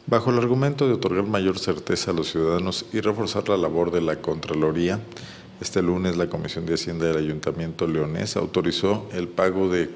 Bajo el argumento de otorgar mayor certeza a los ciudadanos y reforzar la labor de la Contraloría, este lunes la Comisión de Hacienda del Ayuntamiento leonés autorizó el pago de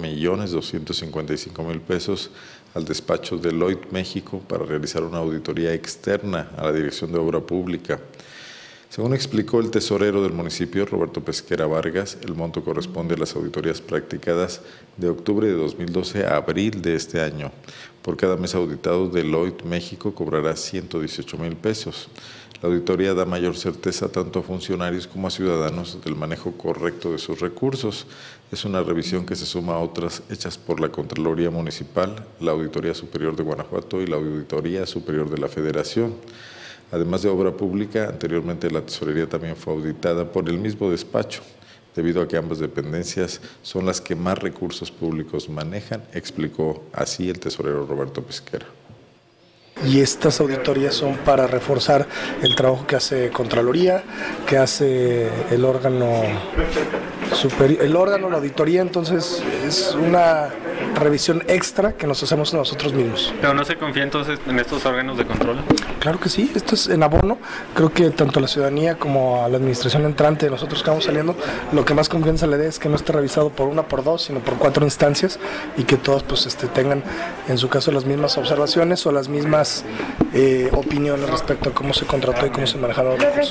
4,255,000 pesos al despacho Deloitte México para realizar una auditoría externa a la Dirección de Obra Pública. Según explicó el tesorero del municipio, Roberto Pesquera Vargas, el monto corresponde a las auditorías practicadas de octubre de 2012 a abril de este año. Por cada mes auditado, Deloitte México cobrará 118,000 pesos. La auditoría da mayor certeza tanto a funcionarios como a ciudadanos del manejo correcto de sus recursos. Es una revisión que se suma a otras hechas por la Contraloría Municipal, la Auditoría Superior de Guanajuato y la Auditoría Superior de la Federación. Además de obra pública, anteriormente la tesorería también fue auditada por el mismo despacho, debido a que ambas dependencias son las que más recursos públicos manejan, explicó así el tesorero Roberto Pesquera. Y estas auditorías son para reforzar el trabajo que hace Contraloría, que hace el órgano superior, la auditoría, entonces es una revisión extra que nos hacemos nosotros mismos. ¿Pero no se confía entonces en estos órganos de control? Claro que sí, esto es en abono. Creo que tanto a la ciudadanía como a la administración entrante, nosotros que vamos saliendo, lo que más confianza le dé es que no esté revisado por una, por dos, sino por 4 instancias y que todos pues tengan en su caso las mismas observaciones o las mismas opiniones respecto a cómo se contrató y cómo se manejaron los recursos.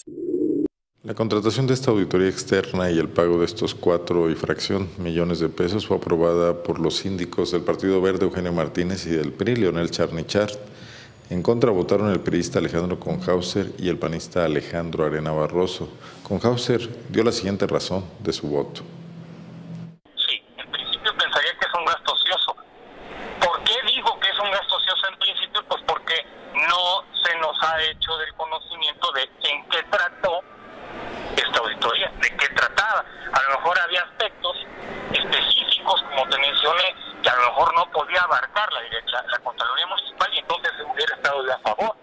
La contratación de esta auditoría externa y el pago de estos 4 y fracción millones de pesos fue aprobada por los síndicos del Partido Verde Eugenio Martínez y del PRI Leonel Charnichart. En contra votaron el priista Alejandro Conhauser y el panista Alejandro Arena Barroso. Conhauser dio la siguiente razón de su voto. Sí, en principio pensaría que es un gasto ocioso. ¿Por qué digo que es un gasto ocioso en principio? Pues porque no se nos ha hecho del conocimiento de en qué trató esta auditoría, de qué trataba. A lo mejor había aspectos específicos, como te mencioné, que a lo mejor no podía abarcar la Contraloría Municipal y entonces hubiera estado de a favor.